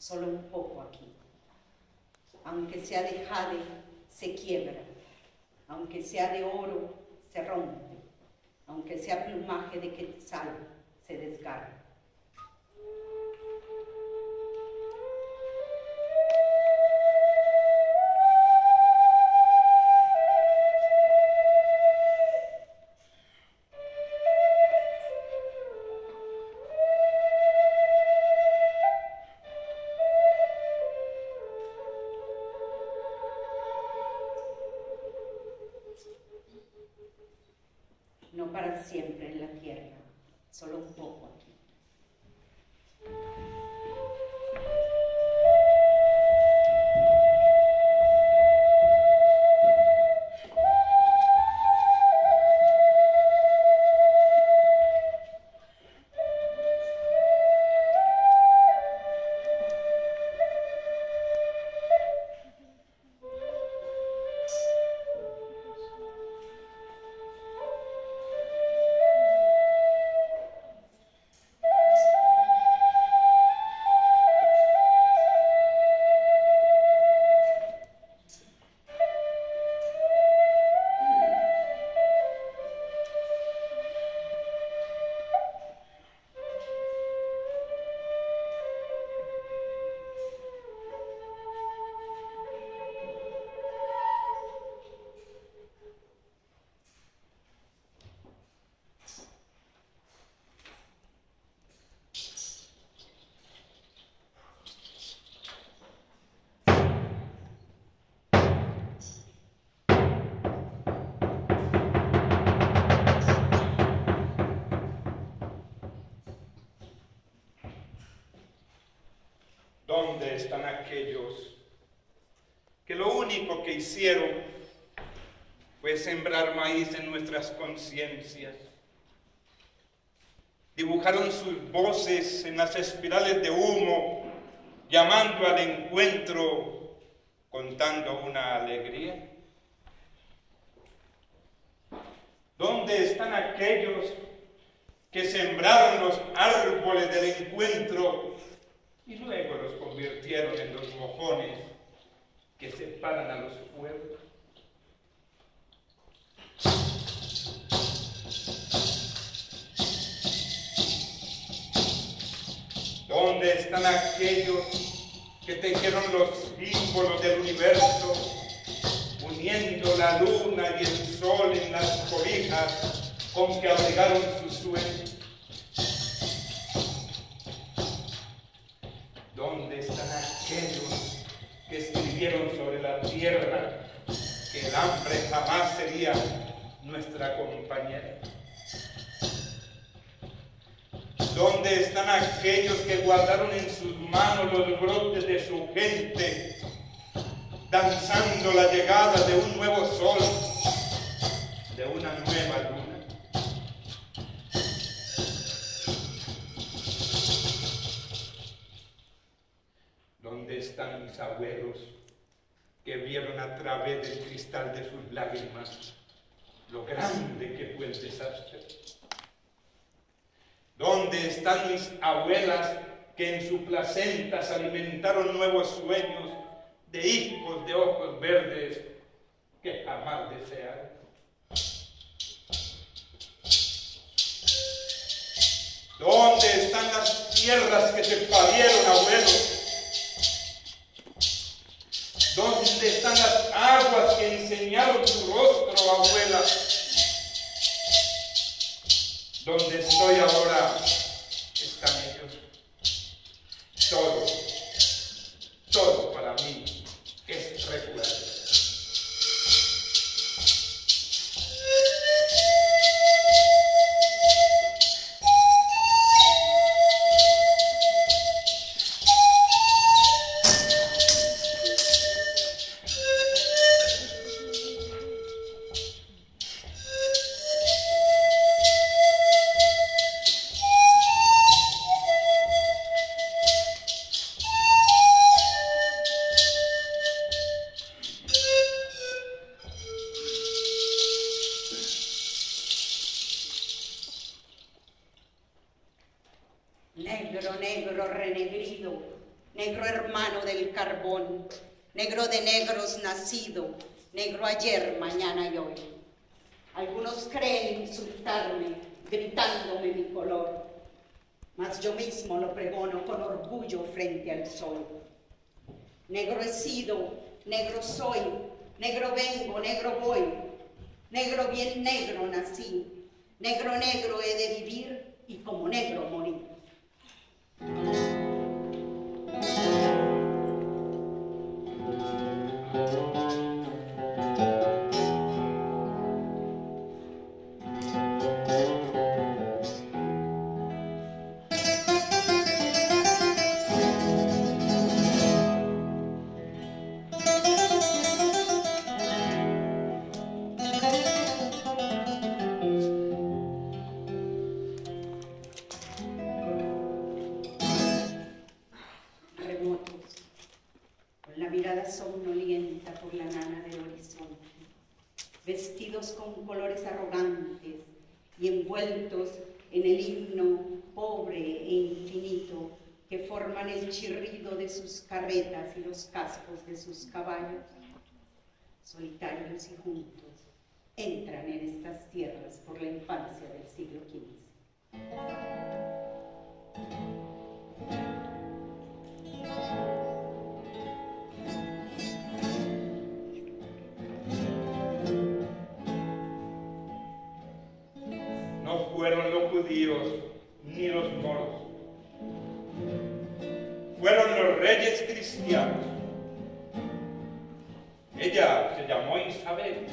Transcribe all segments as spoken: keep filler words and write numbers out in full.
solo un poco aquí. Aunque sea de jade, se quiebra. Aunque sea de oro, se rompe. Aunque sea plumaje de quetzal, se desgarra. No para siempre en la tierra, solo un poco aquí. ¿Dónde están aquellos que lo único que hicieron fue sembrar maíz en nuestras conciencias? Dibujaron sus voces en las espirales de humo, llamando al encuentro, contando una alegría. ¿Dónde están aquellos que sembraron los árboles del encuentro y luego los convirtieron en los mojones que separan a los pueblos? ¿Dónde están aquellos que tejieron los símbolos del universo, uniendo la luna y el sol en las cobijas con que abrigaron sus sueños? ¿Dónde están aquellos que escribieron sobre la tierra que el hambre jamás sería nuestra compañera? ¿Dónde están aquellos que guardaron en sus manos los brotes de su gente, danzando la llegada de un nuevo sol, de una nueva luna? ¿Dónde están mis abuelos que vieron a través del cristal de sus lágrimas lo grande que fue el desastre? ¿Dónde están mis abuelas que en su placenta se alimentaron nuevos sueños de hijos de ojos verdes que jamás desearon? ¿Dónde están las tierras que te parieron, abuelo? ¿Dónde están las aguas que enseñaron tu rostro, abuela? Donde estoy ahora están ellos. Todo, todo para mí es regular. Negro, negro, renegrido, negro hermano del carbón, negro de negros nacido, negro ayer, mañana y hoy. Algunos creen insultarme, gritándome mi color, mas yo mismo lo pregono con orgullo frente al sol. Negro he sido, negro soy, negro vengo, negro voy, negro bien negro nací, negro negro he de vivir y como negro morir. Somnolienta por la nana del horizonte, vestidos con colores arrogantes y envueltos en el himno pobre e infinito que forman el chirrido de sus carretas y los cascos de sus caballos, solitarios y juntos, entran en estas tierras por la infancia del siglo quince. No fueron los judíos ni los moros, fueron los reyes cristianos. Ella se llamó Isabel,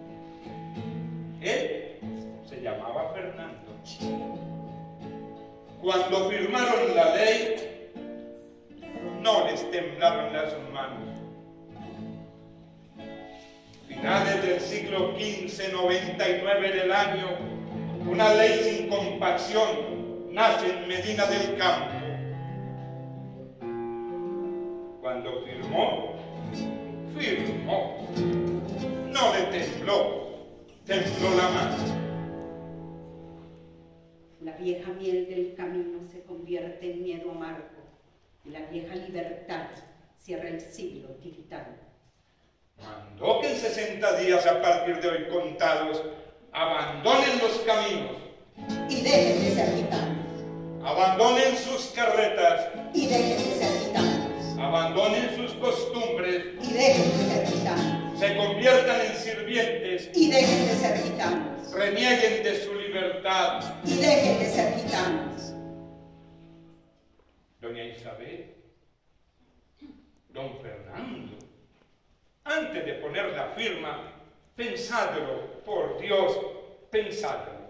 él se llamaba Fernando. Cuando firmaron la ley, no les temblaron las manos. Finales del siglo quince, noventa y nueve del año, una ley sin compasión nace en Medina del Campo. Cuando firmó, firmó. No le tembló, tembló la mano. La vieja miel del camino se convierte en miedo amargo y la vieja libertad cierra el siglo tiritando. Mandó que en sesenta días a partir de hoy contados abandonen los caminos y dejen de ser gitanos. Abandonen sus carretas y dejen de ser gitanos. Abandonen sus costumbres y dejen de ser gitanos. Se conviertan en sirvientes y dejen de ser gitanos. Renieguen de su libertad y dejen de ser gitanos. Doña Isabel, don Fernando, antes de poner la firma, pensadlo, por Dios, pensadlo.